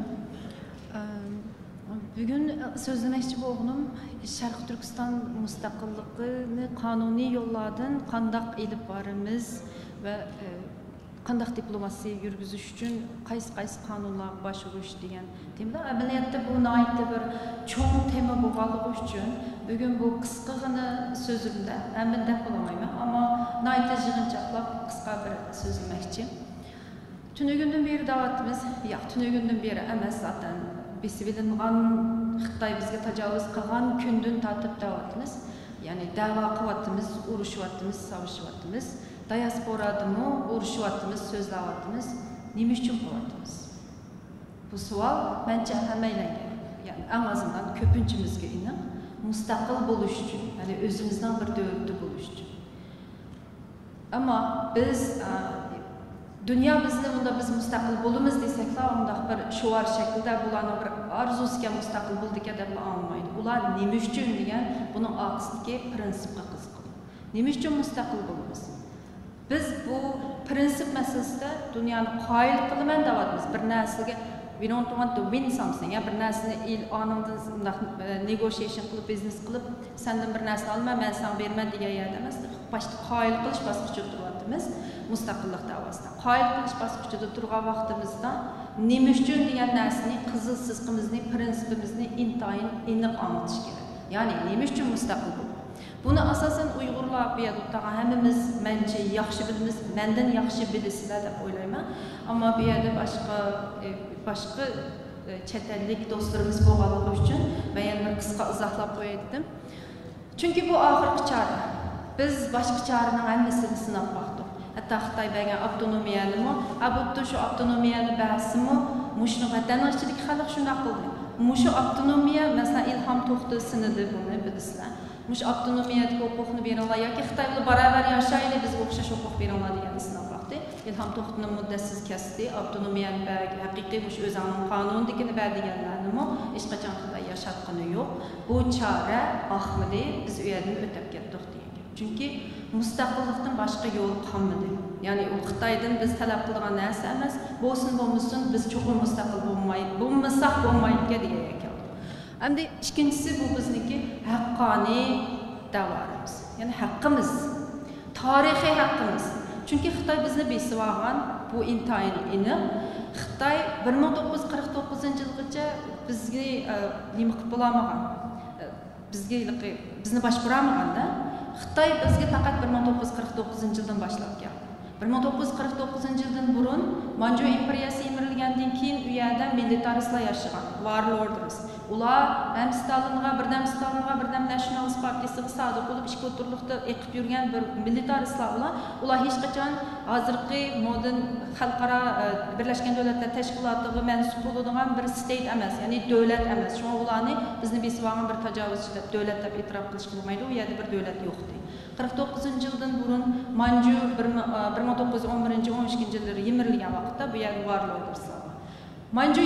Bugün sözlemek boğunum Şarkı Türkistan müstakilliğini kanuni yollardan kandak elip varımız ve kandak diplomasi yürgüzüş için qaysi kanunlar başvuruş degan temada amaliyatta bu naytda bir çoğun tema bo'lganligi uchun bugün bu qisqagina sözümde əmində bulamayman ama naytda yığınçaqlab qisqa bir sözləməkçi. Tünügündən beri davatımız, yo'q, tünügündən beri emas zaten besibilingan Xitoy bizga tajovuz qilgan kundan tortib davatımız, ya'ni da'vo qilyapmiz, urushyapmiz, savaşyapmiz. Diasporadımı urushyapmiz, so'zlayapmiz. Nima uchun qilyapmiz? Bu savol mencha hammalarga, ya'ni en azından ko'pinchimizga aniq mustaqil bo'lish uchun, ya'ni o'zimizdan bir davlatda bo'lish uchun. Ama biz dünya bizde bunda biz müstakil bulumuz desekler, onda bir şuvar şekilde bulanı bir arzusuken müstakil bulduk edip almaydı. Ular neymiş için diyen bunun aksındaki prensipka kızgın. Neymiş için müstakil bulumuz? Biz bu prensip meselesinde dünyanın hayal kılmen davatımız. Bir nesilge we don't want to win something. Ya bir nesilini il anında negotiation kılıp, business kılıp senden bir nesil alma, ben sana verme diye yerdemez. Başta hayal kılış basıkçı durvatımız. Müstakillik davasında. Qayıl qilish bosqichida turgan vaqtimizda nima uchun degan narsani qizil sizqimizni, prinsipimizni intayin aniq anglatish kerak. Ya'ni nima uchun mustaqil bo'l? Buni asosan Uyg'urlar bu yerda o'tirgan hammamiz mencha yaxshi bilamiz, mendan yaxshi bilasizlar deb o'ylayman. Ammo bu yerda boshqa chet ellik do'stlarimiz bo'lganligi uchun men yana bir qisqa izohlab qo'ydim. Chunki bu oxirgi chora. Biz boshqa choraning hammasini sinab boqdik. Hatta Xitoy bergan avtonomiyani mi, abudda shu avtonomiyani bahsimi, mushuni vatanning ichidagi xalq shunday qildi. Mushu avtonomiya, masalan, Ilhom To'xtov sinidi buni bilasizlar. Mush avtonomiyadagi huquqni beringlar yoki Xitoy bilan baravar yashaylik, bizga o'xshash huquq beringlar degan sinab vaqti. Ilhom To'xtovning muddatsiz kasdi, avtonomiyani bergan, haqiqiy mush o'zining qonundagini berganlarni mi, hech qachon Xitoy yashatgani yo'q. Bu chora ahmidi biz u yerdan o'tib ketdik degan. Çünkü müstakillikten başka yol kalmadı. Yani o Xitoydan biz talep qilgan narsa emas, bo'lsin biz çok müstakil bo'lmasak bo'lmaydi degan ekan. Endi ikkinchisi bu bizniki haqqoniy davarimiz. Yani haqqimiz, tarixiy haqqimiz. Çünkü Xitoy bizni besib olgan bu intayin aniq. Xitoy 1949-yilgacha bizga nima qilib bo'lamagan, bizni boshqarmaganda Xitoy bizga faqat 1949-yildan boshlab keldi. 1949-yildan burun Manchu imperiyasi yemirilgandan keyin u yerda militaristlar yashagan, warlords. Ular ham Stalinga, birdam Nationalist partiyasiga sodiq bo'lib ikki o'tirliqda eqib yurgan bir militaristlar ular hech qachon hozirgi modern xalqaro Birlashgan Davlatlar Tashkilotiga mansub bo'ladigan bir state emas, ya'ni davlat emas. Shunga ularni bizni besib olgan bir tajovuzchi deb davlat deb e'tirof qilish bo'lmaydi. U yerda bir davlat yo'qdi. 49-yildan burun Manchu 1911-12-yillar yemirilgan vaqtda bu yerda warlordslar. Manchu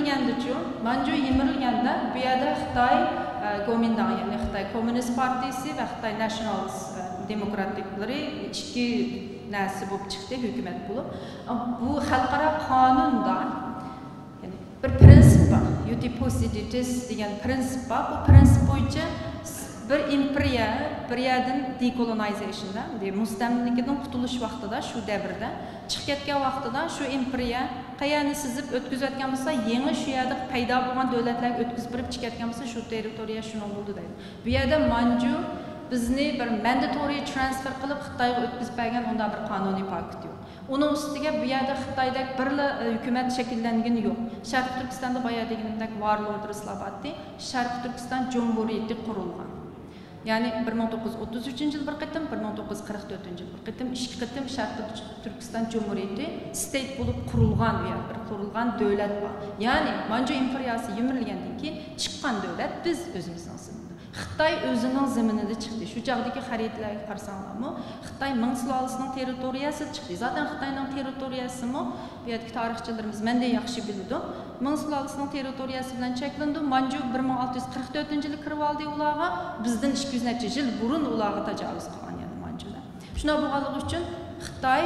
yemirilganda bu yerda Xitoy Kuomintang, ya'ni Xitoy Kommunist partiyasi va Xitoy Nationalist demokratiklari ikki narsa bo'lib chiqdi, hukumat bo'lib. Bu xalqaro qonunda ya'ni bir prinsip bor, Utipos degan prinsip bor. Bu prinsip bo'yicha bir imperiya, bir yerdan dekolonizationdan, mustamlikadan qutulish vaqtida, shu davrda chiqib ketgan vaqtida shu imperiya qayerni sizib o'tkazayotgan bo'lsa, yangi shu yerda paydo bo'lgan davlatlarga o'tkazib berib chiqayotgan bo'lsa, shu territoriya shuni bo'ldi deydi. Bu yerda Manchu bizni bir mandatory transfer qilib Xitoyga o'tkazib bergan unda bir qonuniy pakt yo'q. Uning ustiga bu yerda Xitoydagi bir hukumat shakllangani yo'q. Sharq Turkistonda boya deganimdek warlordslar bordi. Sharq Turkiston Cumhuriyati qurilgan. Yani 1933 yıl bir qitim, 1944 yıl bir qitim, ikki qitim Sharq Turkiston Cumhuriyati state bo'lib qurilgan davlat bor. Yani Manchu imperiyasi yemirilgandan keyin chiqqan davlat biz o'zimizning ziminda. Xitoy o'zining ziminida chiqdi. Shu chog'dagi xaritalarga qarasanglarmi, Xitoy Ming sulolasining territoriyasi chiqdi. Zaten Xitoyning territoriyasimi bu yerdagi tarixchilarimiz menda yaxshi biladi. Ming sulolasining territoriyasi bilan cheklandi. Manchu 1644-yilda kirib oldi ularga. Bizdan 200 necha yil burun ularga tajovuz qilgan edi Manchular. Shuna bo'lganligi uchun Xitoy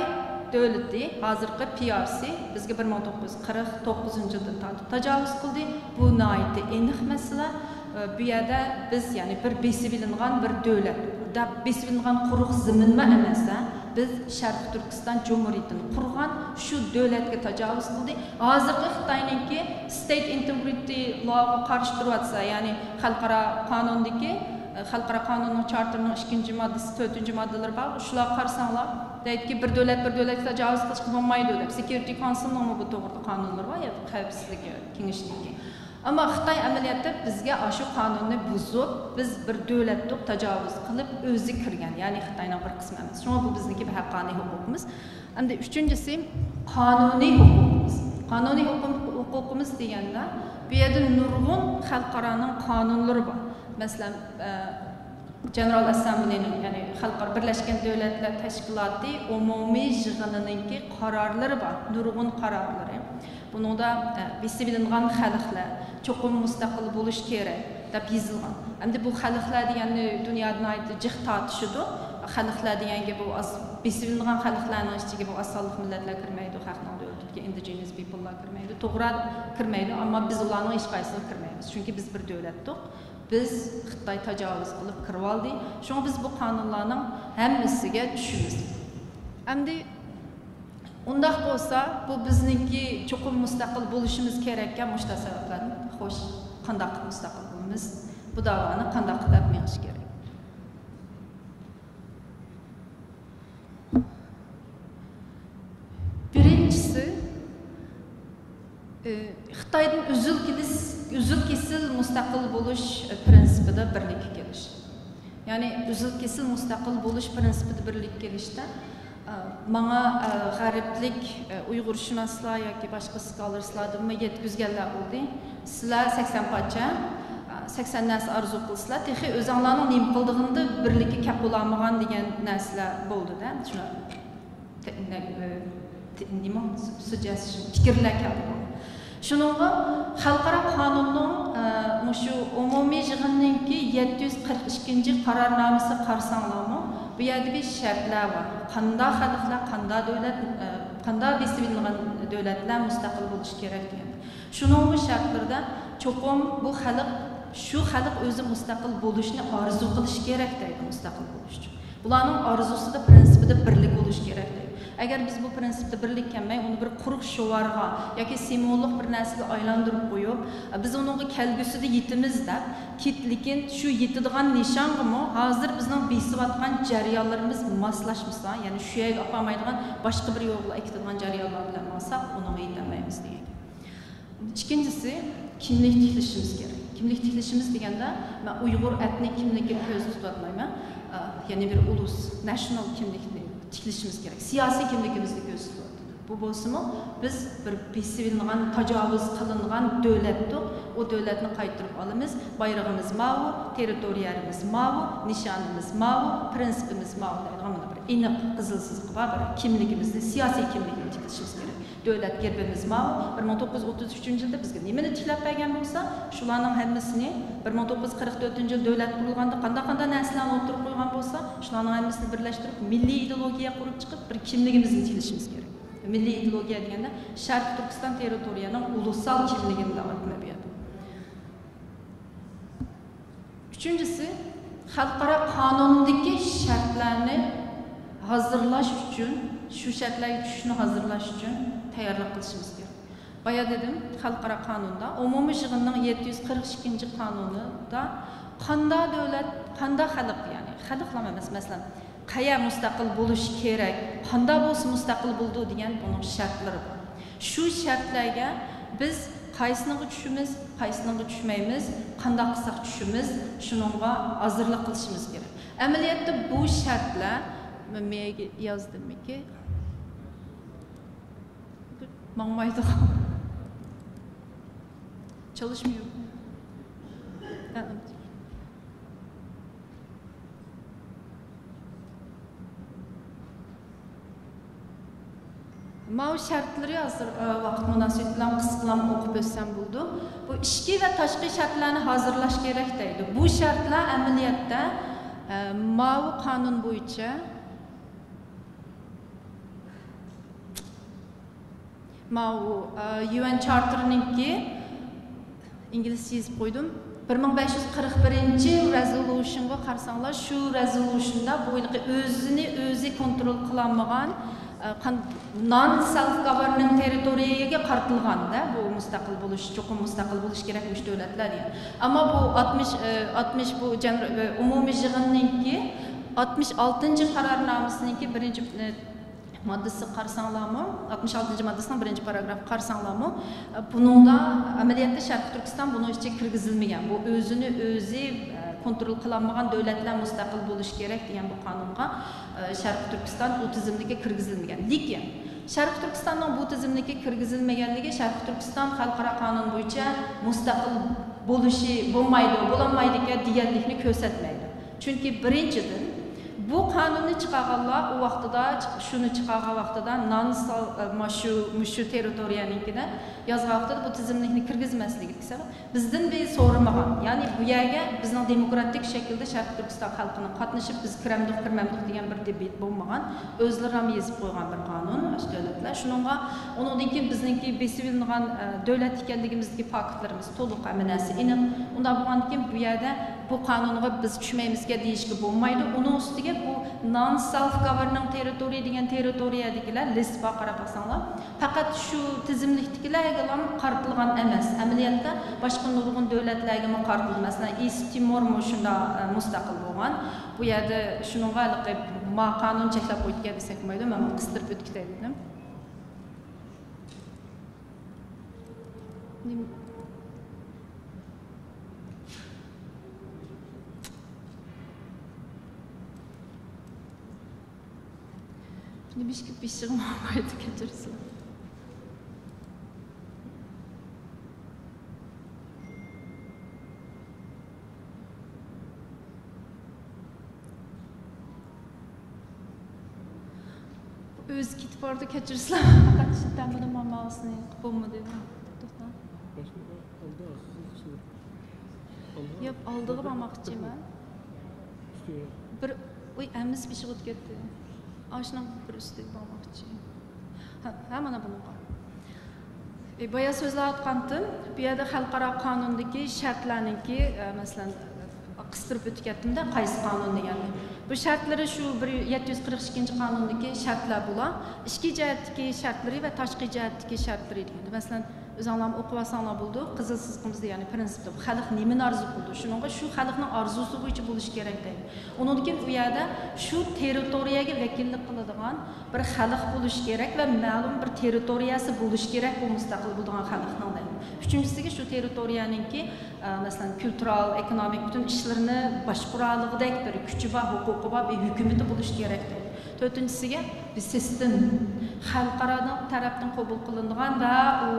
dövləti, hazırki PRC bizga 1949-yilda tajovuz qildi. Bu nihoyatda aniq masala. Bu yerda biz ya'ni bir besilingan bir dövlət, besilingan quruq ziminma emas, biz Sharq Turkiston Cumhuriyatini qurgan shu davlatga tajovuz qildi. Hozirgi Xitoyningki state integrity lawga qarshi turibsa, ya'ni xalqaro qonundagi xalqaro qonunning charterning 2-moddasi, 4-moddalari bor. Shular qarasanglar, deytki bir davlatga tajovuz qilishga bo'lmaydi deb. Security Councilning bu to'g'rida qonunlar bor, ya xavfsizlik kengashligi. Ama Xitoy amaliyotda bizga shu qonunni buzib, biz bir davlatga tajovuz qilib o'zi kirgan, ya'ni Xitoyning bir qismi emas. Shunga bu bizniki bir haqqoniy huquqimiz. Endi uchinchisi qonuniy huquqimiz. Qonuniy huquqimiz deganda bu yerda nurg'un xalqaroning qonunlari bor. Masalan, General Assembly'ning, ya'ni Xalqaro Birlashgan Davlatlar Tashkiloti umumiy yig'inininki qarorlari bor, nurg'un qarorlari. Buningda besilingan xalqlar cho'qim mustaqil bo'lish kerak deb yozilgan. Endi bu xalqlar degani dunyoda aytib jiq tortishidir. Xalqlar deganga bu besilingan xalqlarning ichiga bu asollik millatlar kirmaydi, xalqning davlatiga indigenous people'lar kirmaydi, to'g'ri kirmaydi, ammo biz ularning hech qaysisiga kirmaymiz. Chunki biz bir davlatdik. Biz Xitoy tajovuz qilib kirib oldik. Shunga biz bu qonunlarning hammasiga tushimiz. Endi undaq bo'lsa, bu bizningki cho'qim mustaqil bo'lishimiz kerakkan mushta sabablardan. Xo'sh, qanday mustaqil bo'lamiz? Bu davoni qanday qilib menish kerak? Birinchisi, Xitoydan uzul kesil mustaqil bo'lish prinsipida birlikka kelish. Ya'ni uzul kesil mustaqil bo'lish prinsipida birlikka kelishda bana g'ariblik Uyg'urshunoslar yoki boshqa skolarslardan yetkazganlar bo'ldi. Sizlar 80 parcha 80 narsa arzu qilsizlar, texi o'zinglarning nima qildig'ingda birlikka kap bo'lolmagan degan narsalar bo'ldi-da. Shuna nima suggestion fikrlar keldi. Shuningga xalqaro qonunning shu umumiy yig'inninki 742 qarornomasi qarsanglarmi, bu yerda bir shartlar bor. Qanday xalqlar, qanday davlat, qanday besilingan davlatlar mustaqil bo'lishi kerak degan. Shuning bu shartlarda cho'qim bu xalq shu xalq o'zi mustaqil bo'lishni orzu qilishi kerak deydi, mustaqil bo'lish uchun. Bularning orzusida prinsipida birlik bo'lish kerak deydi. Agar biz bu prinsipda birlik kelmay, uni bir quruq shovarga yoki simvollik bir narsaga aylantirib qo'yib, biz uningga kelgusida yetimiz deb, lekin shu yetadigan nishongimi hozir bizning besiyotgan jarayonlarimiz moslashmasa, ya'ni shu yerga olmaydigan boshqa bir yo'lga akitadigan jarayonlar bilan olsak, uningga yetolmaymiz degan. Ikkinchisi, kimlik tiklashimiz kerak. Kimlik tiklashimiz deganda, men Uyg'ur etnik kimligini ko'z tutmayman, ya'ni bir ulus, national kimlikni tiklashimiz kerak. Siyosiy kimligimizni ko'z tutadi. Bu bo'lsa-mu, biz bir besilingan, tajovuz qilingan davlatdir. O davlatni qaytarib olamiz. Bayrog'imiz ma'vu, territoriyamiz ma'vu, nishonimiz ma'vu, prinsipimiz ma'vu deydigan mana bir aniq qizilsiz qilib bir kimligimizni, siyosiy kimligimizni tiklashimiz kerak. Davlat gerbimiz ma'vu 1933-yilda bizga nimani tiklab bergan bo'lsa, shularning hammasini 1944-yil davlat qurilganda qanday narsalarni o'tirib qo'ygan bo'lsa, shularning hammasini birlashtirib, milliy ideologiya qurib chiqib, bir kimligimizni tiklashimiz kerak. Milliy ideologiya deganda Sharq Turkiston territoriyaning ulusal kimligini davatma beradi. Uchinchisi, xalqaro qonundagi shartlarni hazırlash uchun, shu shartlarga tushishni hazırlash uchun tayyorlik qilishimiz kerak. Baya dedim, xalqaro qonunda, umumiy yig'inning 742-qonunida qanday davlat, qanday xalq, ya'ni xalqlar emas, masalan, qaya mustaqil bo'lish kerak, qanday bo'lsa mustaqil bo'ldi degan buning shartlari bor. Shu shartlarga biz qaysiniga tushimiz, qaysiniga tushmaymiz, qanday qilsak tushimiz, shuningga hozirlik qilishimiz kerak. Amaliyotda bu shartlar menga yozdimki, mangmaydi. Çalışmıyor. Mao şartları hazır vaqt münasibət bilan qısqalam oxub ötsəm buldu. Bu içki və taşqi şartlarını hazırlaş gerek deydi. Bu şartlar əməliyyatda Mao qanun boyunca UN Charter'ninki İngilizce yazıp koydum. 1541 resolution'a qarsanlar, şu resolution'da bu özünü kontrol kılanmagan non-self-governing territoriyaga qartilgan da bu mustaqil bo'lish, cho'qim mustaqil bo'lish kerakmiş davlatlar deydi. Ama bu 60 bu umumiy yig'inninki 66. qarornomasininki birinchi maddesi qarsanlarmi, 66. maddesining birinchi paragraf qarsanlarmi, buningda amaliyotda Sharq Turkiston buni ichiga kirgizilmagan. Bu o'zini o'zi kontrol qilinmagan davlatlar mustaqil bo'lish kerak degan bu qonunga Sharq Turkiston bu tizimga kirgizilmagan. Lekin Sharq Turkistonning bu tizimga kirgizilmaganligi Sharq Turkiston xalqaro qonun bo'yicha mustaqil bo'lishi bo'lmaydi deganlikni ko'rsatmaydi. Chunki birinchidan bu qonunni chiqarganlar u vaqtida shuni chiqargan vaqtida shu territoriyanikida yozgan vaqtida bu tizimlikni kirgizmasligi sabab bizdan so'ramagan. Ya'ni bu yerga bizning demokratik shaklda Sharq Turkiston xalqining qatnashib biz kiramdik degan bir debat bo'lmagan. O'zlari ham yozib qo'ygan bir qonun davlatlar. Shuningga undan keyin bizningki besilingan davlat ekanligimizdagi faktlarimiz to'liq amanasi aniq. Unda bo'lgandan keyin bu yerda bu qonunga biz tushmaymizga deyishga bo'lmaydi. Uning ustiga bu non-self-governing territory degan territoriyadagilar listga qarab baxsanglar, faqat shu tizimlikdagilarga ham qartilgan emas. Amaliyotda boshqa nurg'un davlatlarga ham qartilgan. Masalan, East Timor shunda mustaqil bo'lgan. Bu yerda shuningga qonun cheklab qo'ygan desak bo'lmaydi. Men qistirib o'tkazay dedim. Небишки пишем мамайды кечирсин. Öz kitip orada kechirsinlar. Faqat shundan buni mamasini qilib bo'lmadi. To'xta. Yo'q, oldiga bormoqchiman. Bir amiz pishib o'tdi. Aşnan bir üstüge bakmakçı. Hemen bununla. Bayağı sözler atqandım. Bir yerde xalqaro qonundagi şartlarniki, mesela qistirib o'tkazdim-da, qaysi qonun deganda. Bu şartları şu 742 qonundagi şartlar bular. İchki jihatdagi şartlari va tashqi jihatdagi şartlari deganda. Mesela o'zinglar o'qib olsanglar bo'ldi, qizil sizqimiz degani prinsipda xalq nimani arzu qildi? Shuningga shu xalqning orzusi bo'yicha bo'lish kerak deydi. Undan keyin u yerda shu territoriyaga vakillik qiladigan bir xalq bo'lish kerak va ma'lum bir territoriyasi bo'lish kerak bu mustaqil bo'lgan xalqning deydi. Uchinchisiga shu territoriyaninki masalan kultural, ekonomik bütün ishlarini boshqaradigan bir kuchi va huquqi va hukumati bo'lish kerak deydi. Dördüncüsüge bir sistem xalqaro tarafdan qabul qilingan va u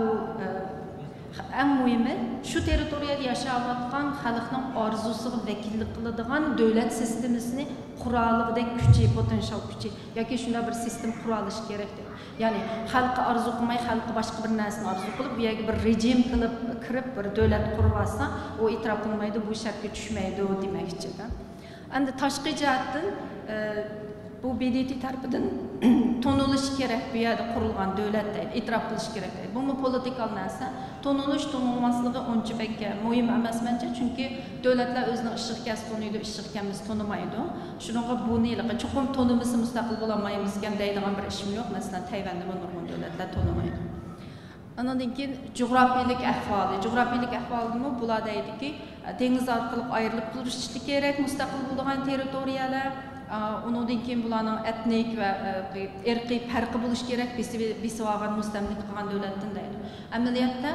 eng muhimi shu territoriyada yashayotgan xalqning orzusiga vakillik qiladigan davlat sistemasini qurolidek kuchi, potensial kuchi yoki shunday bir sistem qurilish kerak. Ya'ni xalqi arzu qilmay, xalqi boshqa bir narsani arzu qilib, bu yerga bir rejim qilib kirib bir davlat qurib olsa, u e'tirof qilmaydi, bu shartga tushmaydi demoqchiman. Endi tashqi jihatdan bu BDT tarafından tonuluş gerek bir yerde kurulan devlet değil, itiraf kılış gerek değil. Bu mu politikal neyse, tonulmaslığı onca pek mühim emas bence çünkü devletler özünün ışıkkəs tonuydu, ışıkkəmiz tonumaydı. Şununla bu neyle, çokum tonumuzı müstakil bulamayımızken deydiğen bir işim yok. Mesela Tayvan'da bu nurgun devletler tonumaydı. Ondan keyin coğrafiyalik ahvalı mı buladaydı ki deniz arkalıp ayrılıp duruşlu gerek müstakil bulduğun teritoriyalar. Onun keyin bularning etnik ve irqiy farqi bo'lish kerak, besivag'an mustamlik qilgan davlatdan deydi. Amaliyotda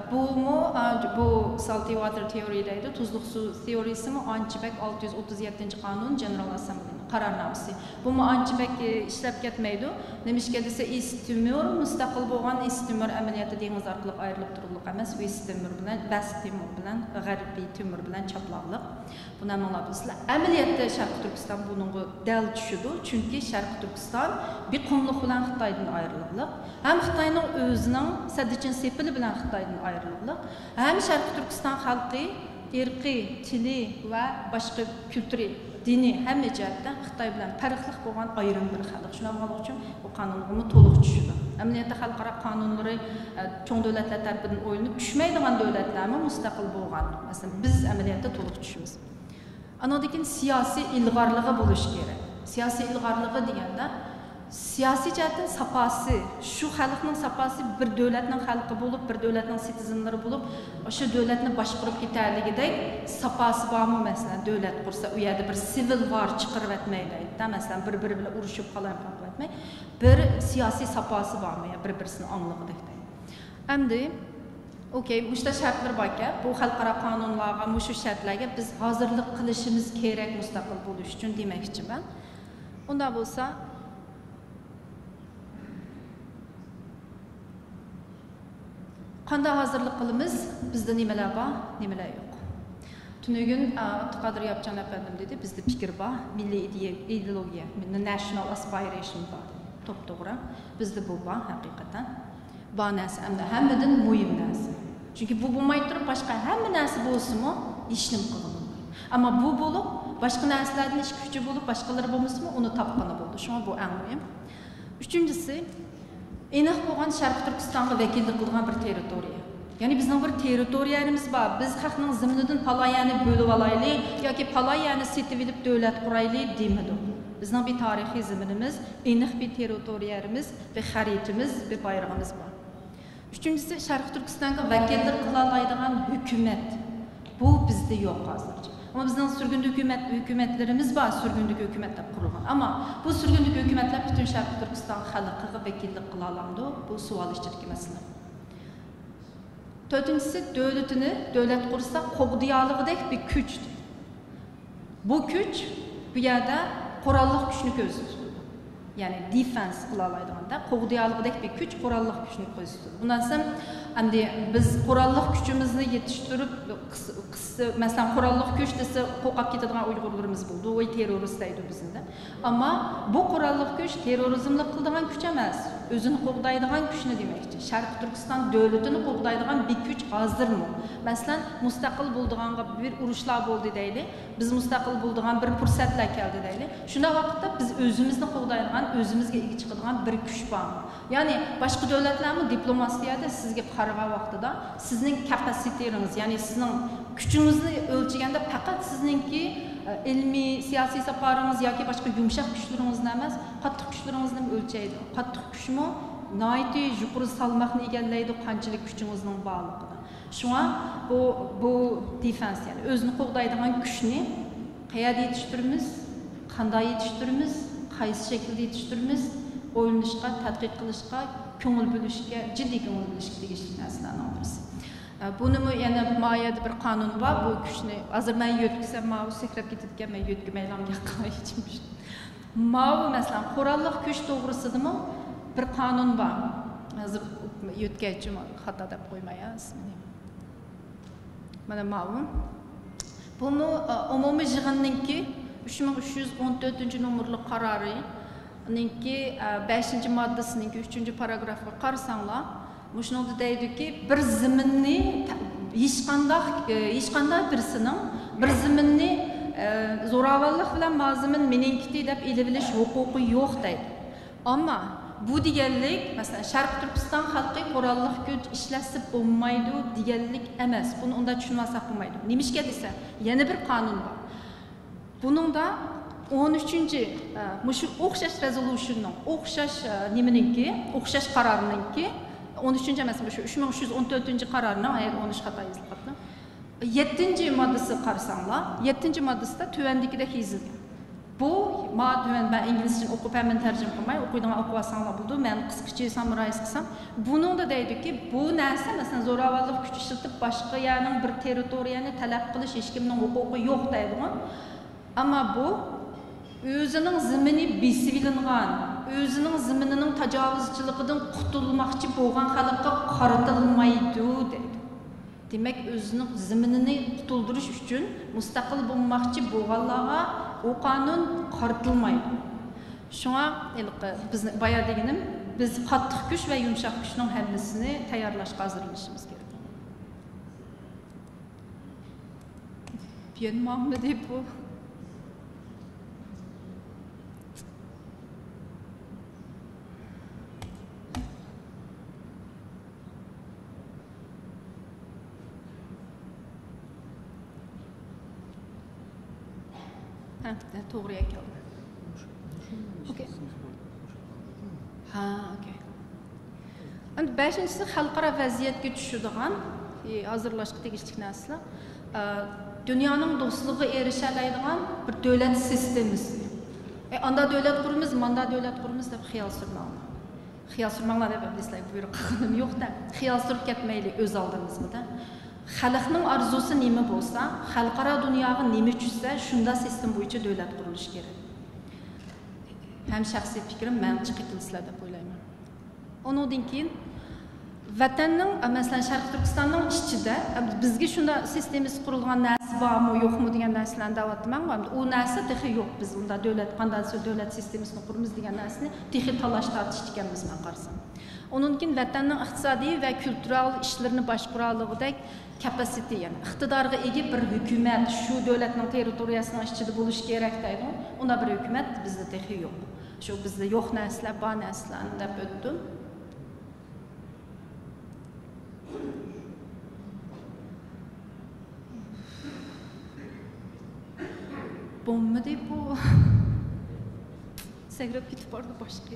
bu saltwater theory deydi, tuzliq suv teoriyasimi Anchibek 637-qonun General Assembly qarornomasi. Bu Anchibek ishlab ketmaydi. Nemishga desa East Timor mustaqil bo'lgan East Timor amaliyotda dengiz orqali ayrilib turliq emas, West Timor bilan West Timor bilan G'arbiy Timor bilan chaplaqliq. Buni anglabsizlar. Amaliyotda Sharq Turkiston buning dal tushidi, chunki Sharq Turkiston bir qumluq bilan Xitoydan ayriliqliq, ham Xitoyning o'zining Sadichin sepili bilan Xitoydan ayriliqliq, ham Sharq Turkiston xalqi irqiy, tili va boshqa külturi, dini hamma jihatdan Xitoy bilan farqli bo'lgan ayrim bir xalq. Shuna bo'lgani uchun bu qonunga to'liq tushadi. Amaliyotda xalqaro qonunlari cho'ng davlatlar tomonidan o'yinib tushmaydigan davlatlarmi mustaqil bo'lgan. Masalan, biz amaliyotda to'liq tushamiz. Andan keyin siyosiy ilg'orligi bo'lishi kerak. Siyosiy ilg'orligi deganda siyosiy jihatdan sapasi, shu xalqning sapasi bir davlatning xalqi bo'lib, bir davlatning citizenlari bo'lib, o'sha davlatni boshqarib ketayligidek sapasi bormi? Masalan, davlat qursa, u yerda bir civil war chiqarib etmaydi. Masalan, bir-biri bilan urushib qolmaydi. Bir siyosiy sapasi bormi? Bir-birisini angligidek. Endi okey, mushta shartlar borki, bu xalqaro qonunlarga, mushu shartlarga biz hozirlik qilishimiz kerak mustaqil bo'lish uchun demoqchiman. Unda bo'lsa qanday hozirlik qilamiz? Bizda nimalar bor, nimalar yo'q. Tunugun Qadir Yapcan efendim dedi, bizda fikr bor, milliy ideologiya, national aspiration bor. To'g'ri. Bizda bu bor haqiqatan. Bu narsa hammadan muhim narsa. Chunki bu bo'lmay turib boshqa hamma narsa bo'lsa-mu, ishnim qilinmaydi. Ammo bu bo'lib, boshqa narsalardan ish kuchi bo'lib, boshqalar bo'lmasa-mu, uni topqani bo'ldi. Shunga bu eng muhim. Uchinchisi, aniq bo'lgan Sharq Turkistonga vakillik qilgan bir territoriya. Ya'ni bizning bir territoriyamiz bor. Biz xalqning ziminidan paloyani bo'lib olaylik yoki paloyani setib olib davlat quraylik demadik. Bizning bir tarixiy ziminimiz, aniq bir territoriyamiz va xaritamiz va bayrog'imiz bor. Uchinchisi, Sharq Turkistonga vakillik qila oladigan hukumat. Bu bizda yo'q hozircha. Ama bizning sürgünlük hükümetlerimiz var, sürgünlük hükümetler kurulgan. Ama bu sürgünlük hükümetler bütün Şarkı Türkistan halkıga vekillik kılalandı. Bu sual işçilik mesele. Dördüncüsü, devlet kursa qoğdiyalıqdek bir güçtür. Bu güç bu yerde qoralıq güçünü gözlüdür. Yani defense kılalaydıqanda qoğdiyalıqdek bir güç qoralıq güçünü gözlüdür. Bundan sonra biz qoralıq gücümüzü yetiştirip mesela qoralıq güç dese qoqab ketadigan Uyg'urlarimiz bo'ldi. O terörist deydi bizde. Ama bu qoralıq güç terrorizmni qiladigan güç emas. Özünü qo'g'daydigan güçni demekçi. Sharq Turkiston davlatini qo'g'daydigan bir güç hozirmi? Mesela mustaqil bo'ldiganga bir urushlar bo'ldi deyli. Biz mustaqil bo'ldigan bir fursatlar keldi deyli. Shunda vaqtda biz o'zimizni qo'g'daydigan, o'zimizga ega chiqadigan bir güç bor. Ya'ni boshqa davlatlarmi diplomatiyada sizga qaragan vaqtida sizning kapasiteringiz, ya'ni sizning gücünüzü ölçügende fakat sizinki ilmi, siyasi safarınız yoki boshqa yumshoq kuchlarıngizni emas, qattiq kuchlarıngizni ölçeydi. Qattiq kuchmi noiti yuqori salmoqni egallaydi qanchalik kuchingizning borligida. Shunga bu defense, yani o'zini qo'g'daydigan kuchni qayerda yetishtiramiz, qanday yetishtiramiz, qaysi shaklda yetishtiramiz, o'ylanishga, tadqiq qilishga, ko'ngil bo'lishga, jiddiy ko'ngil bo'lishga tegishli narsalarni olamiz. Bunu mu yani mayada bir kanun var bu güçne. Hazır ben yötkisem mavi sekrep gittikken ben yötkümeylam yakala içmiş. Mavi mesela qoralıq güç doğrusudur mu? Bir kanun var. Hazır yötkeyçim hata da koymaya ismini. Bana mavi. Bunu umumi jığınınki 3314. numaralı kararı ninki 5. maddesininki 3. paragrafı qarsanlar Muşnolda deydi ki bir ziminni hiç qanday birisinin bir ziminni zo'ravonlik bilan mazimin meninkiti deb elib olish huquqi yo'q deydi. Ammo bu deganlik, masalan, Sharq Turkiston xalqi qurolliq kuch ishlatib bo'lmaydi deganlik emas. Buni unda tushunmasak bo'lmaydi. Nimishga desa, yana bir qonun bor. Buningda 13-chi mushu o'xshash resolutionning, o'xshash nimaninki, o'xshash qarorininki 13. mesela şu 3314. kararına eğer 13 hata yazıldı. 7. maddesi qarsanlar, 7. maddesinde tövendikidek yazılgan. Bu ben İngilizce o'qib hemen tercüme qilmay, o'qiydigan o'qivasanlar bo'ldi. Men qisqacha summarize qilsam, bunun da deydi ki bu narsa masalan zo'ravonlik kuch ishlatib boshqa yerning bir territoriyani talab qilish hech kimning huquqi yo'q deydigan. Ammo bu o'zining zimini besilingan, özünün zimininin təcavüzçiliğinden qutulmaqçı bo'lgan xalqqa qaratilmaydi dedi. Demek özünün ziminini qutuldirish uchun mustaqil bo'lmoqchi bo'lganlarga o qonun qaratilmaydi. Şuna biz bayağı deginim, biz qattiq kuch va yumshoq kuchning hammasini tayyorlashga hazırlanishimiz kerak. Bienmamlı deyip bu. Doğru ekan. Okay. Ha, okay. Endi 5-inchisi xalqaro vaziyatga tushadigan, hozirlashga tegishli narsalar. Dunyoning do'stligi erisha oladigan bir davlat sistemasi. Anda davlat quramiz, manda davlat quramiz deb xiyol surmanglar. Xiyol surmanglar deb bizlar buyruq qilganim yo'q-da. Xiyol surib ketmaylik o'z oldimizda. Xalqning arzusi nima bo'lsa, xalqaro dunyoga nima tushsa, shunda sistem bo'yicha davlat qurilishi kerak. Ham shaxsiy fikrim menimcha qitilsizlar deb o'ylayman. Ondan keyin vatanning, masalan, Sharq Turkistonning ichida bizga shunda sistemasi qurilgan narsa bormi, yo'qmi degan narsalarni da'vatman. U narsa texi yo'q. Biz unda davlat qanday davlat sistemasini quramiz degan narsani texi talash tortish ekanmiz men qarasam. Ondan keyin vatanning iqtisodiy va kultural ishlarini boshqarishidek kapasite, yani iqtidorga ega bir hukumat shu davlatning territoriyasining ichida bo'lishi kerak deydi. Unda bir hukumat bizda texi yo'q. Shu bizda yo'q narsalar, bor narsalarni deb o'tdim. Bomba deyip bu sagrab ketib bordi boshqa.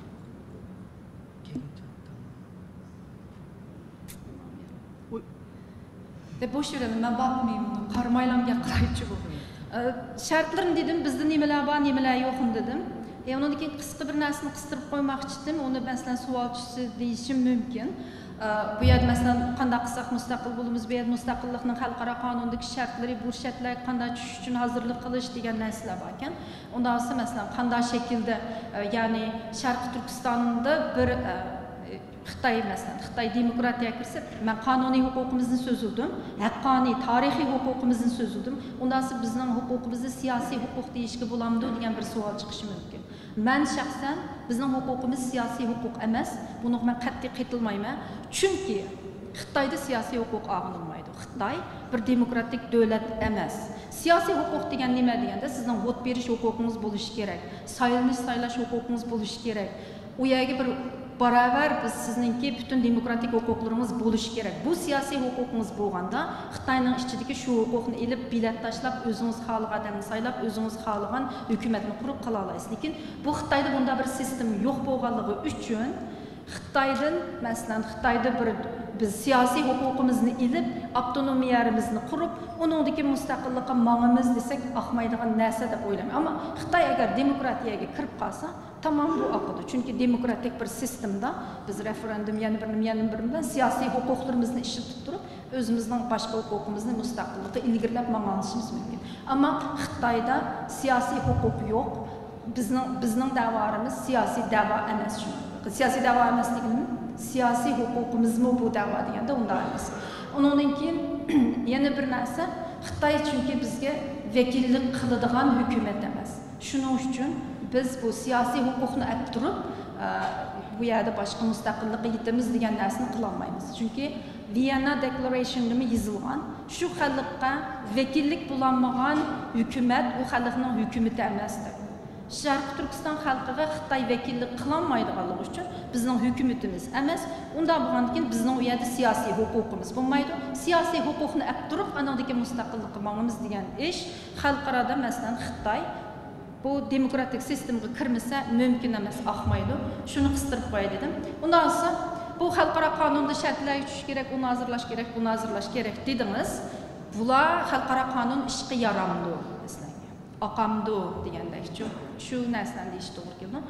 Deb boş verelim, ben bakmayayım, qarmaylamga qaraychi bu. Şartlarını dedim, bizde nimalar bor, nimalar yo'q dedim. Ondan keyin qisqa bir narsani qistirib qo'ymoqchi edim. Uni masalan savolchisi deyishim mumkin. Bu yerda masalan qanday qilsak mustaqil bo'lamiz, bu yerda mustaqillikning xalqaro qonundagi shartlari, bu shartlar qanday tushish uchun hozirlik qilish degan narsalar bor ekan. Undan sonra masalan qanday shaklda, ya'ni Sharq Turkistonda bir Xitoy masalan, Xitoy demokratiyaga kirsa, men qonuniy huquqimizni so'zildim, haqqoniy tarixiy huquqimizni so'zildim. Undan sonra bizning huquqimizni siyosiy huquq deyishga bo'lamdi degan bir savol chiqishi mumkin. Men shaxsan bizning huquqimiz siyosiy huquq emas, buni men qat'iy qaytilmayman. Chunki Xitoyda siyosiy huquq og'ilmaydi. Xitoy bir demokratik davlat emas. Siyosiy huquq degan nima deganda, sizning vot berish huquqingiz bo'lishi kerak, saylash huquqingiz bo'lishi kerak. U yerga bir baravar biz sizningki bütün demokratik huquqlarınız bo'lishi kerak. Bu siyosiy huquqingiz bo'lganda, Xitoyning ichidagi shu huquqni elib bilet tashlab, o'zingiz xohlagan odamni saylab, o'zingiz xohlagan hukumatni qurib qila olasiz. Lekin bu Xitoyda bunda bir sistem yo'q bo'lganligi uchun Xitoydan, masalan, Xitoyda biz siyosiy huquqimizni elib, avtonomiyamizni qurib, uningdagi mustaqillikqa mangimiz desak, oqmaydigan narsa deb o'ylayman. Ammo Xitoy agar demokratiyaga kirib qolsa, tamam bu oqadi. Chunki demokratik bir sistemda biz referendum yana bir bilan siyosiy huquqlarimizni ishlatib turib, o'zimizning boshqa huquqimizni mustaqillikqa ilgirlab mangishimiz mumkin. Ammo Xitoyda siyosiy huquq yo'q. Bizning da'vorimiz siyosiy da'vo emas shu. Siyosiy da'vo emasligini, siyosiy huquqimizmi bu da'vo deganda unday emas. Undan keyin yana bir narsa, Xitoy chunki bizga vakillik qiladigan hukumat emas. Shuning uchun biz bu siyosiy huquqni olib turib, bu yerda boshqa mustaqillikka yetamiz degan narsani qila olmaymiz. Chunki Vienna Declaration'da yozilgan, shu xalqqa vakillik bo'lmagan hukumat bu xalqning hukumati emasdir. Sharq Turkiston xalqiga Xitoy vakillik qilolmaydiganligi uchun bizning hukumatimiz emas, unda bo'lgandan keyin bizning u yerda siyosiy huquqimiz bo'lmaydi. Siyosiy huquqni olib turib, anadagi mustaqillikka mangimiz degan ish xalqarada masalan Xitoy bu demokratik sistemga kirmasa mumkin emas, oqmaydi. Shuni qistirib qo'yay dedim. Undan so'ng bu xalqaro qonunda shartlarga tushish kerak, uni hozirlash kerak, buni hozirlash kerak dedingiz. Bular xalqaro qonun ishga yaramdi, masalan. Oqamdi degandek shu narsani deyish to'g'ri keldi.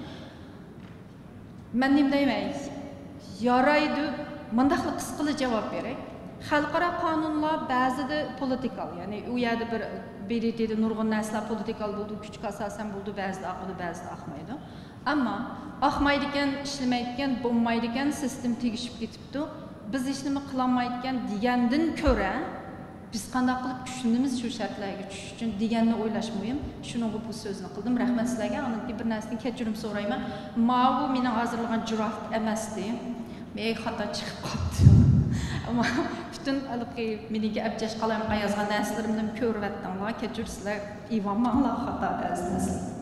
Men nima deyman? Yaraydi, mundaqli qisqacha javob beray. Xalqaro qonunlar ba'zida politikal, ya'ni u yerda bir BRT'da nurg'un narsalar politikal bo'ldi, kuchga asosan bo'ldi, ba'zida oqadi, ba'zida oqmaydi. Ammo oqmaydigan, ishlamaydigan, bo'lmaydigan sistem tegishib ketibdi. Biz hech nima qila olmaydigan degandan ko'ra, biz qanday qilib tushunamiz shu shartlarga tushish uchun deganni o'ylash muhim. Shuning bu so'zni qildim. Rahmat sizlarga. Aniki bir narsani kechirim so'rayman. Bu mening hozirlagan draft emasdi. Men xato chiqib qoldi. Ammo bütün meniki abjash qalamqa yozgan narsalarimni ko'ryaptinglar, kechirsizlar, İvan manglar xato azizlar.